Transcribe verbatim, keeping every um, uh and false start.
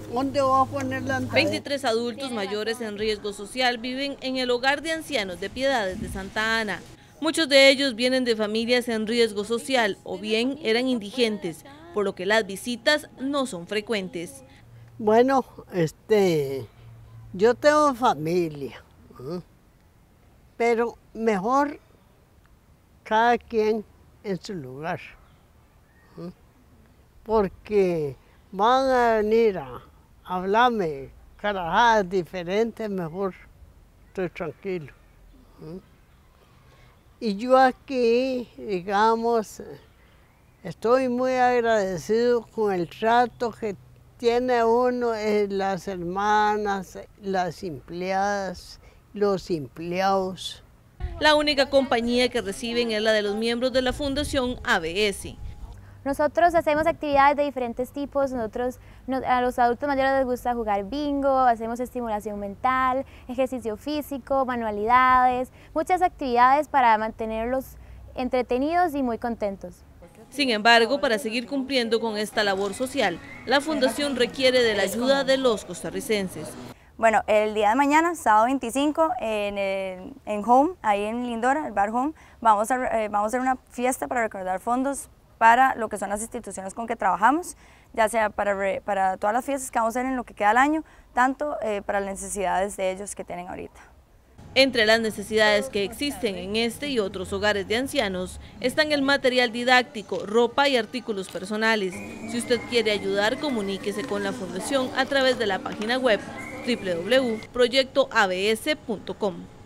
¿Dónde voy a poner la entrada? veintitrés adultos mayores en riesgo social viven en el hogar de ancianos de Piedades de Santa Ana. Muchos de ellos vienen de familias en riesgo social o bien eran indigentes, por lo que las visitas no son frecuentes. Bueno, este, yo tengo familia, ¿eh? Pero mejor cada quien en su lugar, ¿eh? Porque van a venir a hablarme carajadas diferentes, mejor estoy tranquilo. ¿eh? Y yo aquí, digamos, estoy muy agradecido con el trato que tiene uno, eh, las hermanas, las empleadas, los empleados. La única compañía que reciben es la de los miembros de la Fundación A B S. Nosotros hacemos actividades de diferentes tipos. Nosotros, a los adultos mayores les gusta jugar bingo, hacemos estimulación mental, ejercicio físico, manualidades, muchas actividades para mantenerlos entretenidos y muy contentos. Sin embargo, para seguir cumpliendo con esta labor social, la Fundación requiere de la ayuda de los costarricenses. Bueno, el día de mañana, sábado veinticinco, en, el, en Home, ahí en Lindora, el bar Home, vamos a, eh, vamos a hacer una fiesta para recaudar fondos para lo que son las instituciones con que trabajamos, ya sea para, re, para todas las fiestas que vamos a hacer en lo que queda del año, tanto eh, para las necesidades de ellos que tienen ahorita. Entre las necesidades que existen en este y otros hogares de ancianos están el material didáctico, ropa y artículos personales. Si usted quiere ayudar, comuníquese con la Fundación a través de la página web doble u doble u doble u punto proyecto a b s punto com.